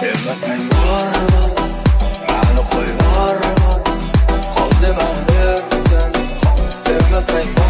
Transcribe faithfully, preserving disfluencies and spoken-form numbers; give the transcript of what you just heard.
Sevmeseng baribir meni qo'y baribir. Qol dema bersan, sevmasang